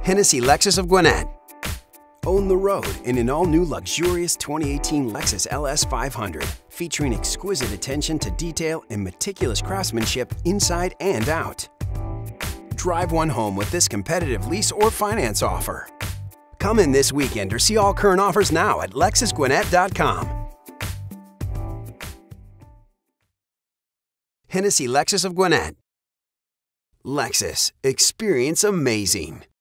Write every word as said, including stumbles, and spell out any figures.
Hennessy Lexus of Gwinnett. Own the road in an all-new luxurious twenty eighteen Lexus L S five hundred, featuring exquisite attention to detail and meticulous craftsmanship inside and out. Drive one home with this competitive lease or finance offer. Come in this weekend or see all current offers now at lexus gwinnett dot com. Hennessy Lexus of Gwinnett. Lexus. Experience amazing.